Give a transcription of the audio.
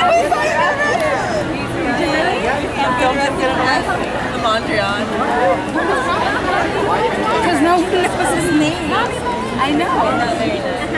The Mondrian. Because nobody knows his name. I know. Not very nice.